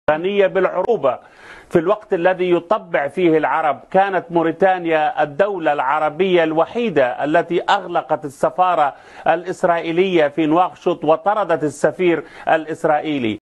غنية بالعروبة. في الوقت الذي يطبع فيه العرب كانت موريتانيا الدولة العربية الوحيدة التي أغلقت السفارة الإسرائيلية في نواكشوط وطردت السفير الإسرائيلي.